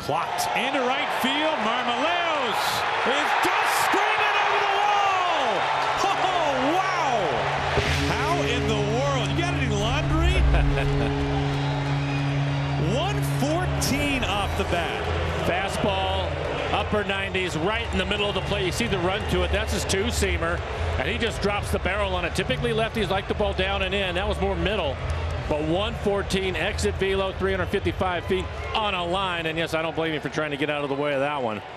Clocked into right field. Marmolejos is just screaming over the wall. Oh, wow. How in the world? You got any laundry? 114 off the bat. Fastball, upper 90s, right in the middle of the plate. You see the run to it. That's his two-seamer, and he just drops the barrel on it. Typically, lefties like the ball down and in. That was more middle. But 114 exit velo, 355 feet on a line. And yes, I don't blame you for trying to get out of the way of that one.